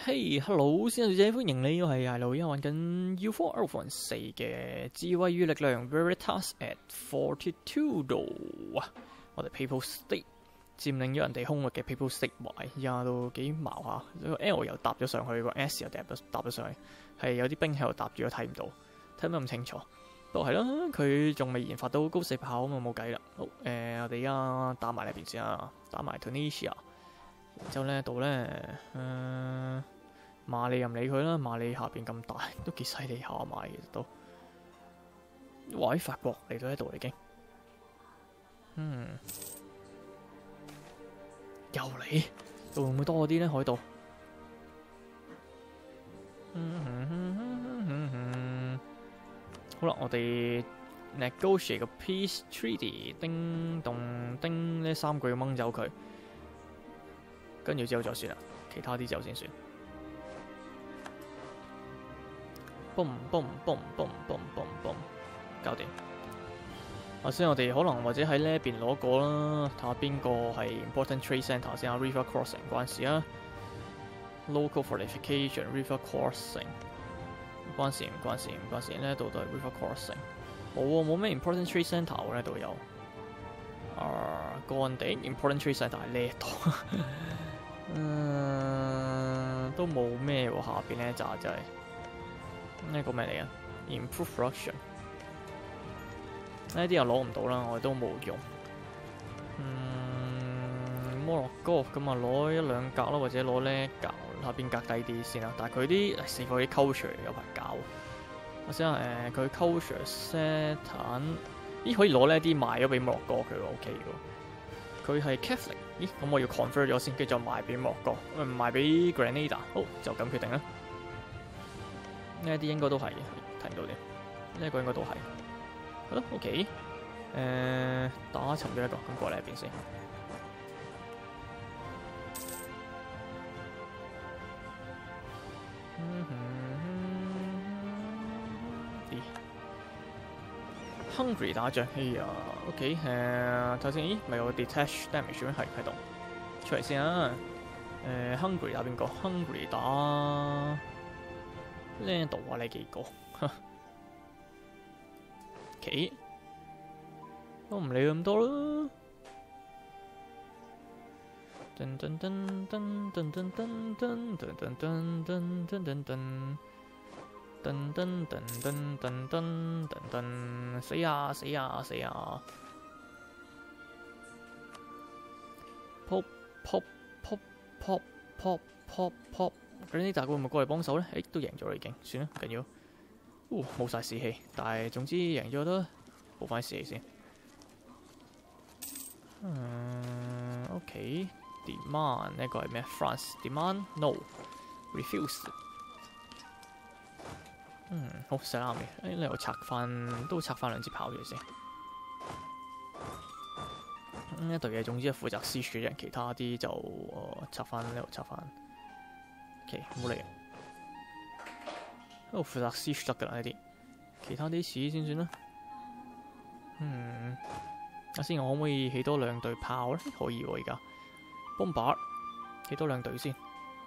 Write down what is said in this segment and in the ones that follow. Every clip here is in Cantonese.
嘿 ，hello，先生小姐，歡迎你，我係艾路，而家玩緊 U4 Alpha 4嘅智慧與力量 Veritas at 42度啊！我哋 People State 佔領咗人哋空域嘅 People State 位，而家都幾矛下。個 L 又搭咗上去，個 S 又搭咗上去，係有啲兵喺度搭住，我睇唔到，睇唔到咁清楚。不過係咯，佢仲未研發到高射炮咁啊，冇計啦。好，我哋而家打埋呢邊先啊，打埋 Tunisia。然之後呢度呢，馬里任理佢啦，馬里下邊咁大，都幾犀利下馬其實都。哇！喺法國嚟到呢度已經，又嚟，會唔會多啲呢？海盜？好啦，我哋 negotiate 個 peace treaty， 叮咚叮呢3句要掹走佢。跟住之後再算啦，其他啲之後先算。boom boom boom boom boom boom boom， 搞掂。首先我哋可能或者喺呢一邊攞個啦，睇下邊個係 important trade centre 先啊。River crossing 關事啊 ，local fortification River crossing 唔關事唔關事唔關事，呢度都係 River crossing。冇咩 important trade centre 喎，呢度有。乾地 important trade centre 喺呢度。都冇咩喎，下邊呢一紮就係呢個咩嚟啊 ？Improve production 呢啲又攞唔到啦，我哋都冇用。摩洛哥咁啊，攞1兩格啦，或者攞呢格下邊格低啲先啦。但係佢啲死火啲 culture 有排搞。我想下佢 culture set 咦可以攞呢啲賣咗俾摩洛哥佢 OK 嘅。佢係 Catholic， 咦咁我要 convert 咗先，跟住再賣俾摩洛哥，賣俾 Grenada， 好就咁決定啦。呢啲應該都係睇唔到啲，呢個應該都係。好啦 ，OK， 打沉咗一個，咁過嚟一邊先。Hungary 打仗，哎呀 ，OK， 睇先，咦，咪有個 detach damage 咩？係喺度，出嚟先啊。Hungary 打邊個 ？Hungary 打呢度啊，呢幾個，OK， 都唔理咁多啦。噔噔噔噔噔噔噔噔噔噔噔噔噔噔。噔噔噔噔噔噔噔噔，死啊死啊死啊 ！pop pop pop pop pop pop pop， 咁呢大會唔會過嚟幫手咧？誒，都贏咗啦已經，算啦，唔緊要。冇晒士氣，但係總之贏咗都補翻士氣先。OK， demand 呢個係咩 ？France demand no refuse。好細啱嘅，呢度拆翻2支炮嘅先。呢隊嘢總之係負責施主人，其他啲就拆翻呢度拆翻。OK， 冇理。呢度負責施主得㗎啦呢啲，其他啲屎先算啦。先我可唔可以起多2隊炮咧？可以喎，而家。Bomber 起多2隊先，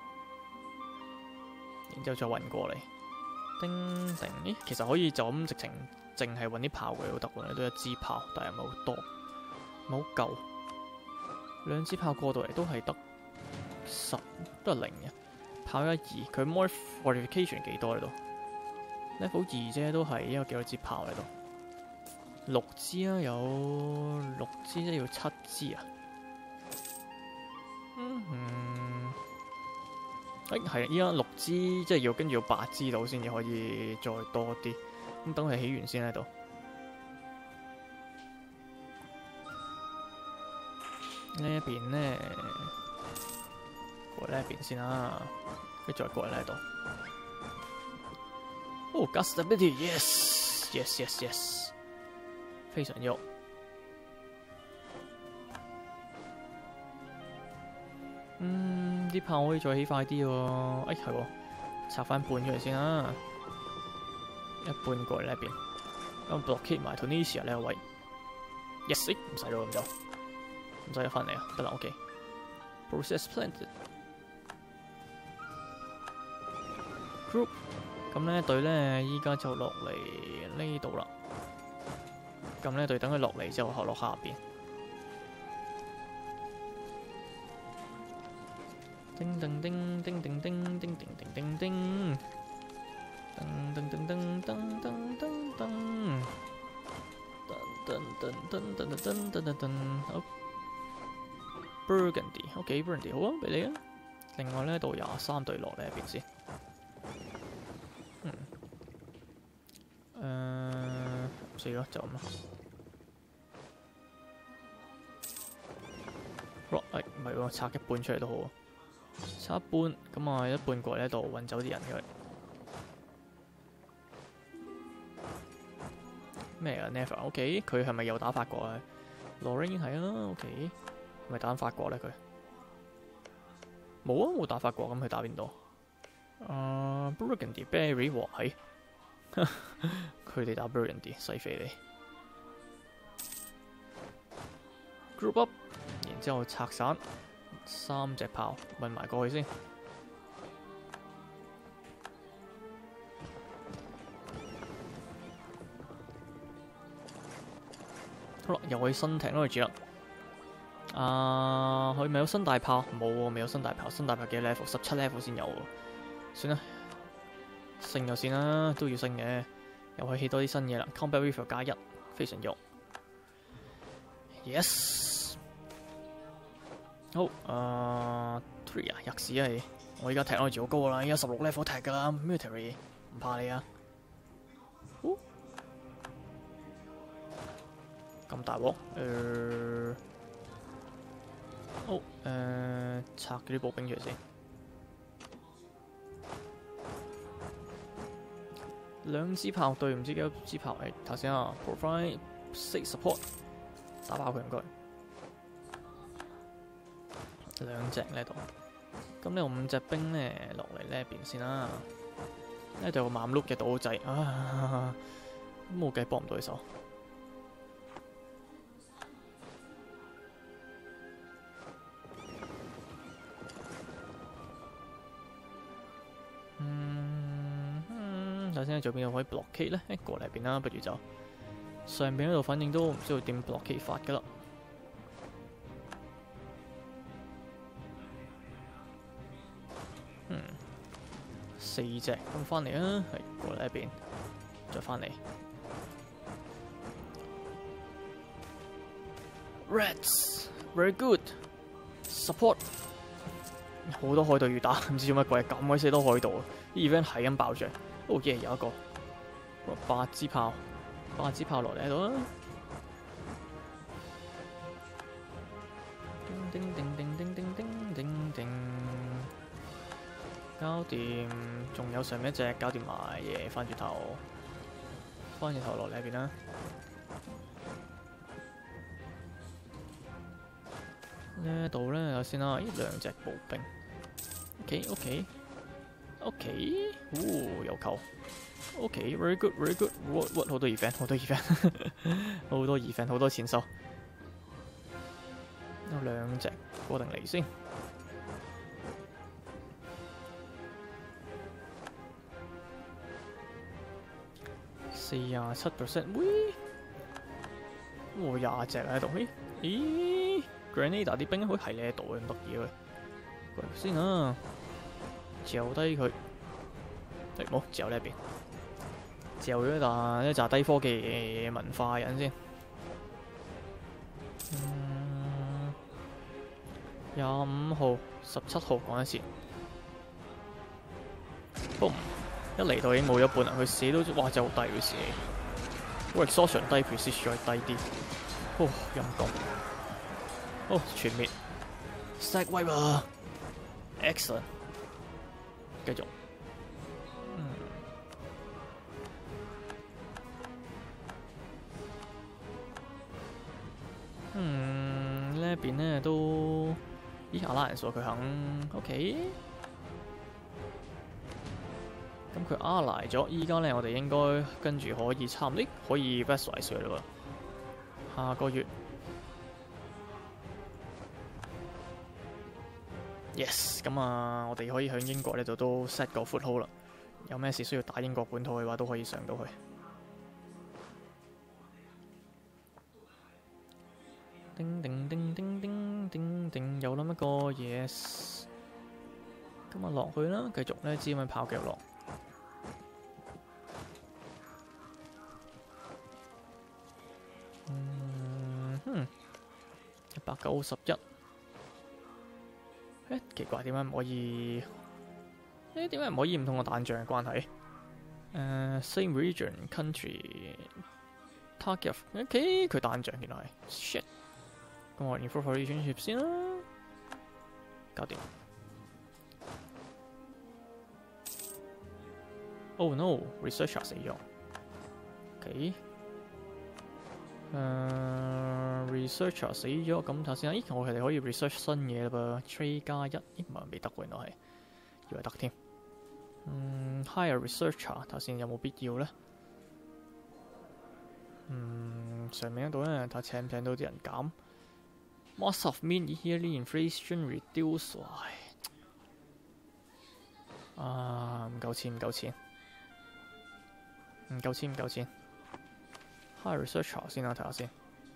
然之後再運過嚟。叮叮，咦，其實可以就咁直情淨係揾啲炮嘅都得喎，都1支炮，但係唔係好多，唔係好夠。2支炮過到嚟都係得10，都係0嘅。炮1、2，佢 more fortification 幾多喺度 ？level 2啫，都係因為幾多支炮喺度？6支啊，有6支，即係要7支啊。係依家6支，即係要跟住要8支到先至可以再多啲。咁等佢起完先喺度。呢一邊呢，過嚟呢一邊先啦，跟住再過嚟呢度。gas stability yes yes yes yes， 非常喐。啲炮可以再起快啲喎，係喎，拆翻半出嚟先啦，一半過嚟呢邊，咁 block 埋 Tunisia 呢個位 ，yes， 唔使咯咁就，唔使一翻嚟啊，得啦 ，OK，process planted， group。咁呢隊呢，依家就落嚟呢度啦。咁呢隊等佢落嚟之後，學落下邊。叮叮叮叮叮叮叮叮叮叮叮。噔噔噔噔噔噔噔噔。噔噔噔噔噔噔噔噔。好。Burgundy，OK，Burgundy 好啊，俾你啊。另外呢度23隊落嚟一邊先。死咯，就咁啦。唔係喎，拆一半出嚟都好啊。拆一半，咁啊一半過嚟呢度運走啲人佢。咩啊 ？Never，OK，佢係咪又打法國啊 ？Lorraine 係啊 ，OK， 係咪打法國咧佢？冇啊，冇打法國，咁佢打邊度？Burgundy Berry 喎，係。佢哋打 Burgundy， 犀飛你。Group up， 然之後拆散3隻炮，運埋過去先。好啦，又可以新 technology 啦。佢咪有新大炮？冇喎，未有新大炮。新大炮幾 level？ 17 level 先有喎。算啦。升就先啦，都要升嘅，又可以起多啲新嘢啦。Combat Rifle 加1，非常用。Yes， 好，3啊，吔屎啊你！我依家 technology 好高啦，依家16 level 踢㗎啦 ，military 唔怕你啊。咁大鑊，好，拆嗰啲步兵出嚟先。2支炮對唔知幾多支炮？頭先啊 ，provide safe support， 打爆佢唔該。2隻呢度，咁呢度5隻兵呢落嚟呢邊先啦。呢度有個猛碌嘅島仔啊，冇計幫唔到佢手。首先做邊度可以 blockade 咧？過嚟邊啦，不如就上邊嗰度，反正都唔知道點 blockade 法噶啦。4隻咁翻嚟啊，係過嚟一邊，再翻嚟。Reds very good support， 好多海盜要打，唔知做乜鬼，咁鬼死多海盜啊！啲 event 係咁爆着。哦耶，有一個8支炮落嚟喺度啦。叮叮叮叮叮叮叮叮叮，搞掂。仲有上面一隻搞掂埋嘢，翻轉頭落嚟一邊啦。呢度咧有先啦，2隻步兵。OK， 有球。OK，very good，very good。what 好多 event， 好多 event， 好多錢收。有2隻過定嚟先。47%， 喂，20隻喺度。咦 ，Grenada 啲兵好似係呢度嘅，咁得意嘅。過嚟先啊！嚼低佢，冇嚼呢一邊，嚼咗一紮低科技嘅文化人先。25號、17號講一次，boom！ 一嚟到已經冇咗半啦，佢死都哇真係好低佢死。exhaustion 低 ，precision 再低啲，陰公。全滅 ，stack wipe excellent。繼續，呢一邊呢都，阿拉人數佢肯 ，OK， 咁佢阿賴咗，依家呢我哋應該跟住可以差唔多，可以 vessel 佢嘞喎，下個月 ，yes， 咁我哋可以喺英國呢度都 set 個 foothold 啦。 有咩事需要打英國本土嘅話，都可以上到去。叮叮叮叮叮叮叮，又諗一個 yes。咁啊落去啦，繼續咧知咁樣跑腳落。191。奇怪點解唔可以？點解唔可以唔同個彈杖嘅關係？Same region country target。OK， 佢彈杖原來係 shit。咁我 info relationship 先啦，搞掂。Oh no，researcher 死咗。OK。researcher 死咗，咁睇下先。咦，我哋可以 research 新嘢啦噃 ，trade 加1，咦唔係未得喎，原來係，以為得添。hire researcher 睇下先有冇必要咧。上面嗰度咧，睇下請唔請到啲人減。Most of mean yearly inflation reduce， 唔夠錢，唔夠錢。hire researcher 先啦，睇下先。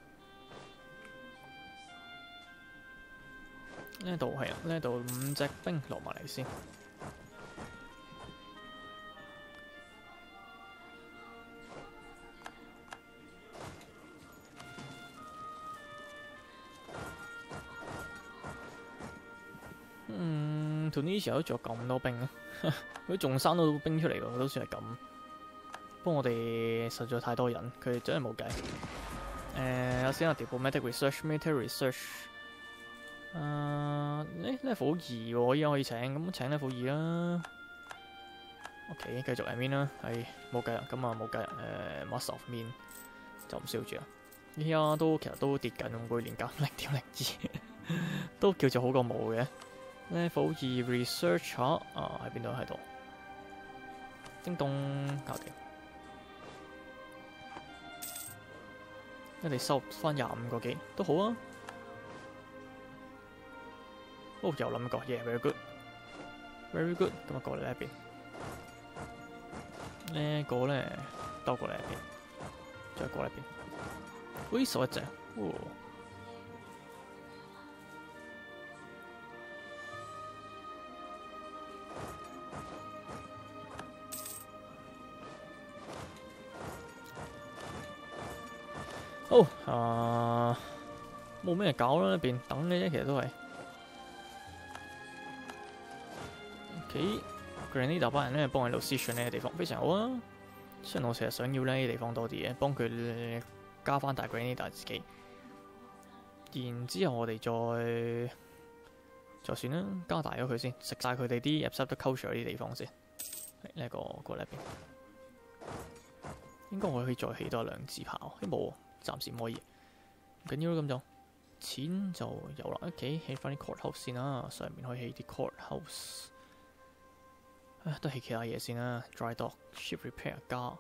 呢度係啊，呢度5隻兵落埋嚟先。Tunisia 都仲有咁多兵啊！佢仲生到兵出嚟喎，都算係咁。不過我哋實在太多人，佢真係冇計。有先啊 ，diplomatic research、military research。level 2喎，依家可以請，咁請 level 2啦。OK， 繼續 admin 啦，係冇計啦，咁啊冇計。Master of Mean 就唔需要住啦。依家其實都跌緊，每年減0.02，都叫做好過冇嘅。level 2 researcher 喺邊度？喺度。叮咚，搞掂。我哋收翻25個幾都好啊。又諗過 ，yeah，very good，very good。咁啊過嚟呢一邊，呢個咧兜過嚟一邊，再過嚟一邊。喂，少一隻，好冇咩搞啦，呢邊等嘅啫，其實都係。Grenada 班人咧幫佢 location 呢個地方非常好啊！雖然我成日想要呢啲地方多啲嘅，幫佢加翻大 Grenada 自己。然之後我哋再算啦，加大咗佢先，食晒佢哋啲 accepted culture 啲地方先。呢個過嚟邊，應該我可以再起多2支炮，冇，暫時唔可以。唔緊要啦，咁就錢就有啦。OK，起翻啲 courthouse 先啦，上面可以起啲 courthouse。都係其他嘢先啦 ，dry dock、ship repair 加，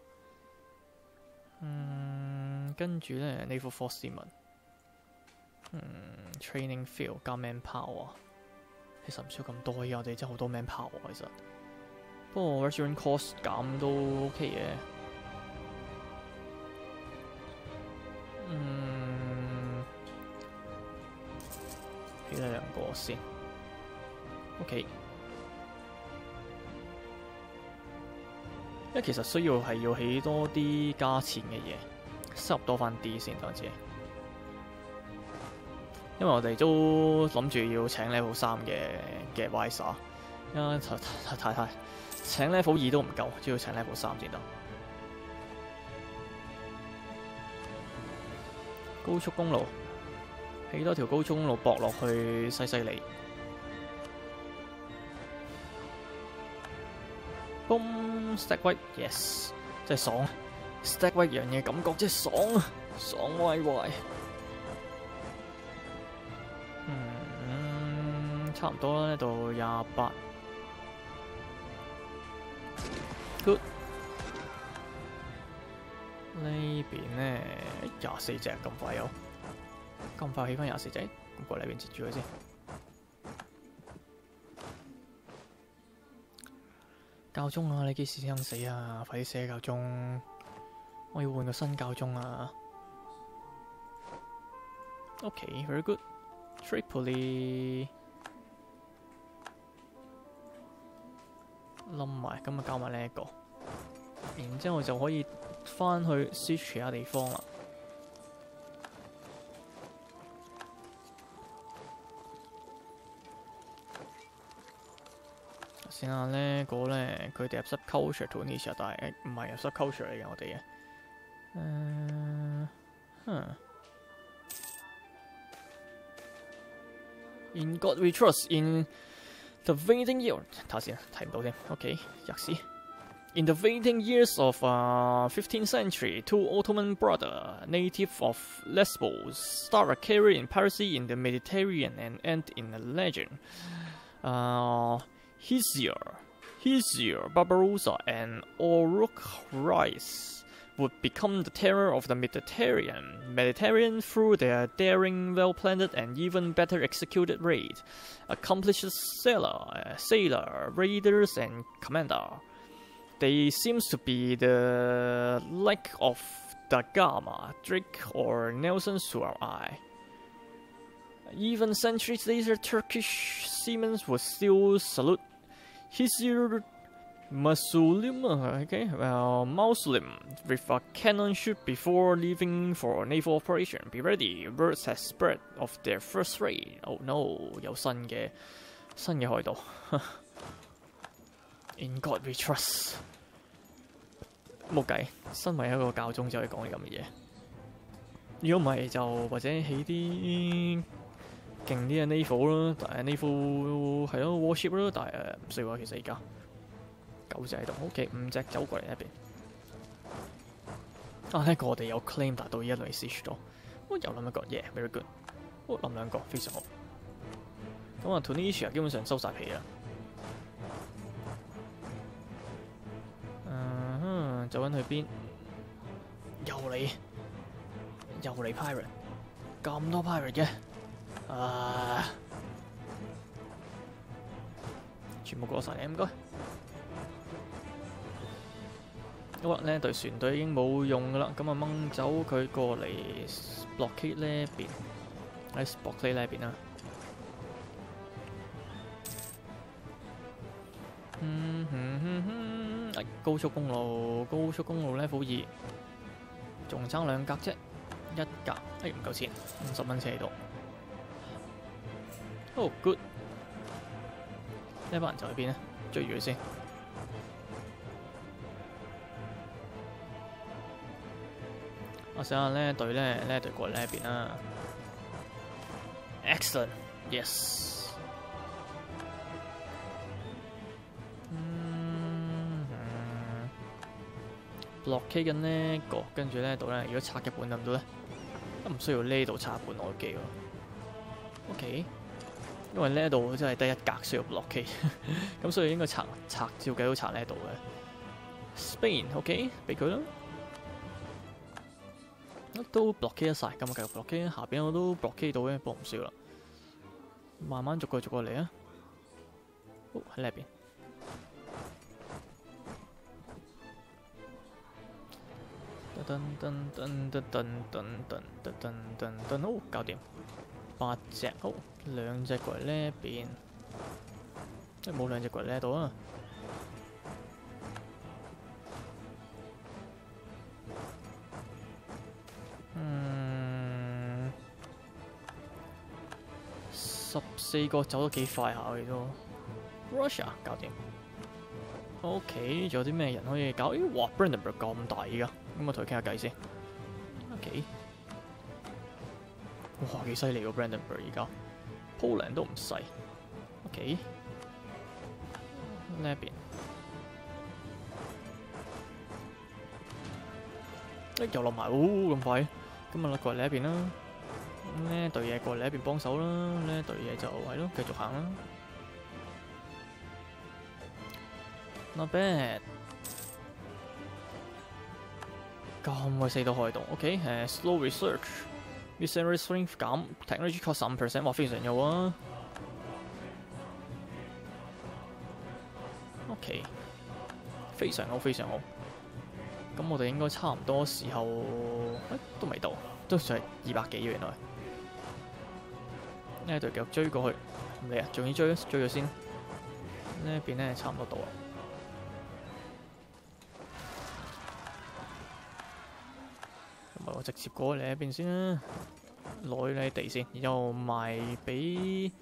跟住咧 naval force 先問，training field 加 manpower， 其實唔需要咁多，而我哋真係好多 manpower 其實，不過 restaurant cost 減都 OK 嘅，起咗2個先 ，OK。因為其實需要係要起多啲加錢嘅嘢，收入多翻啲先多謝。因為我哋都諗住要請 level 3嘅 Visor， 因為太請 level 2都唔夠，只要請 level 3先得。高速公路，起多條高速公路駁落去西西里。Stack White yes， 真係爽 ！Stack White 樣嘢感覺真係爽啊，爽歪歪。差唔多啦，呢度28。Good。呢邊咧24隻咁快有，咁快起翻24隻，咁過嚟邊截住佢先。 教宗啊，你幾時想死啊？快啲死啊，教宗！我要換個新教宗啊。OK, very good. Tripoli 冧埋，咁啊交埋呢一個，然之後就可以翻去 siege 其他地方啦。先下呢個咧，佢哋入 subculture Tunisia， 但係唔係入 subculture 嚟嘅，我哋嘅。In God we trust. In the waning year， 睇下先，睇唔到添。OK， 吔屎。In the waning years of 15th century, two Ottoman brothers, native of Lesbos, start a career in piracy in the Mediterranean and end in a legend. Hizir, Barbarossa, and Uruk Reis would become the terror of the Mediterranean through their daring, well-planned, and even better executed raid. Accomplished sailor, raiders, and commander. They seems to be the like of Da Gama, Drake, or Nelson to our eye. Even centuries later, Turkish seamen would still salute Hizir Muslim with a cannon shoot before leaving for a naval operation. Be ready, words has spread of their first raid. Oh no， 有新嘅海盜。In God we trust。冇計，身為一個教宗就可以講啲咁嘅嘢。如果唔係就或者起啲勁啲嘅 naval 啦，但係 naval 係咯 warship 啦，但係唔需要啊。其實而家9隻喺度 ，OK， 5隻走過嚟一邊。啊，呢個我哋有 claim 達到一類 siege 咗，又冧一個 ，yeah，very good， 冧兩個非常好。咁啊 ，Tunisia 基本上收晒皮啦。走緊去邊？又嚟 pirate， 咁多 pirate 嘅，全部過晒嚟，唔該。好啦，呢隊船隊已經冇用噶啦，咁啊掹走佢過嚟 blockade 呢一邊，喺 blockade 呢一邊啦。高速公路 level 2，仲爭2格啫，1格，唔夠錢，50蚊車喺度。Oh good， 呢班人就喺邊呢？追住佢先。我想下呢隊過嚟呢一邊啦。Excellent， yes。blockade 緊呢個，跟住呢度咧，如果拆一半得唔得咧？都唔需要呢度拆一半內機喎。OK， 因為呢度真係得1格需要 blockade， 咁所以應該拆照計都拆呢度嘅。Spain OK， 俾佢啦。都 blockade 得晒，咁啊繼續 blockade， 下邊我都 blockade 到嘅，不過唔需要啦。慢慢逐個嚟啊。好喺呢邊。好，搞掂8隻，好2隻過嚟呢邊，即係冇2隻過嚟呢度啊。14個走得幾快下佢都。Russia 搞掂。OK， 仲有啲咩人可以搞？哇 ，Brandenburg 咁大㗎，咁我同佢傾下偈先。OK， 哇，幾犀利喎 Brandenburg 而家 ，Poland 都唔細。OK， 呢一邊，又落埋，咁快，咁啊過嚟呢一邊啦。呢隊嘢過嚟呢一邊幫手啦，呢隊嘢就係咯，繼續行啦。Not bad， 咁鬼死都開到 ，OK， slow research，missionary strength 減 ，technology cost 5%， 哇，非常有啊。OK， 非常好，非常好。咁我哋應該差唔多時候，都未到，都仲係200幾原來。呢隊繼續追過去，唔理啊，仲要追咗先。呢一邊咧差唔多到啦。咁我直接過嚟呢邊先啦，攞呢地先，然後賣俾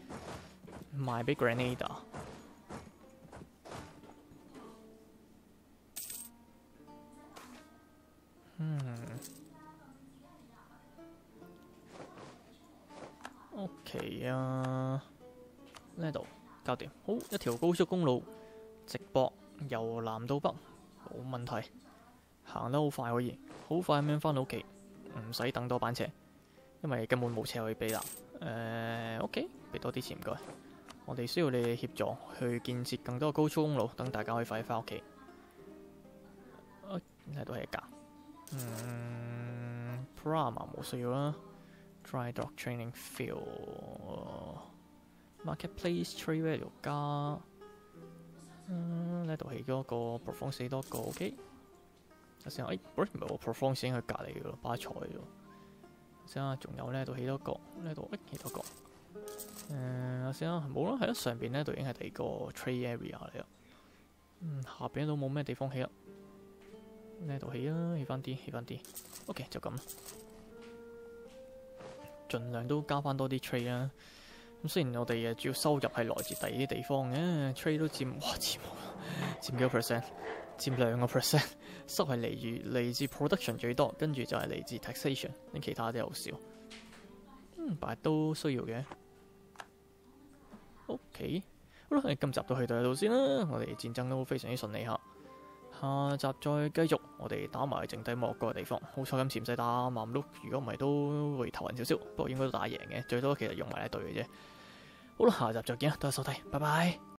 Grenada。OK 啊，呢度搞掂，好一條高速公路，直駁由南到北，冇問題，行得好快可以，好快咁樣返到屋企，唔使等多班車，因為根本冇車可以俾啦。OK， 俾多啲錢唔該，我哋需要你哋協助去建設更多高速公路，等大家可以快啲返屋企。呢度係一架，Prama 冇需要啦。Dry Dock Training Field Marketplace Trade Value 加呢度起咗個 Perform 死多個 OK。首先，唔係我 Perform 先喺隔離嘅咯，巴塞喎。先啊，仲有呢度起多個，呢度起多個。先啊，冇啦，係咯，上邊呢度已經係第二個 Trade Area 嚟啦。下邊都冇咩地方起啦。呢度起啦，起翻啲。OK， 就咁。盡量都加翻多啲 trade 啦。咁雖然我哋主要收入係來自第二啲地方嘅 ，trade 都佔幾個 percent， 佔2%，收係嚟自 production 最多，跟住就係嚟自 taxation， 其他啲好少。但係都需要嘅。OK， 好啦，今集都去到呢度先啦。我哋戰爭都非常之順利下。下集再繼續，我哋打埋剩低莫個地方。好彩今次唔使打馬碌，如果唔係都會頭暈少少。不過應該都打贏嘅，最多其實用埋一隊嘅啫。好啦，下集再見啦，多謝收睇，拜拜。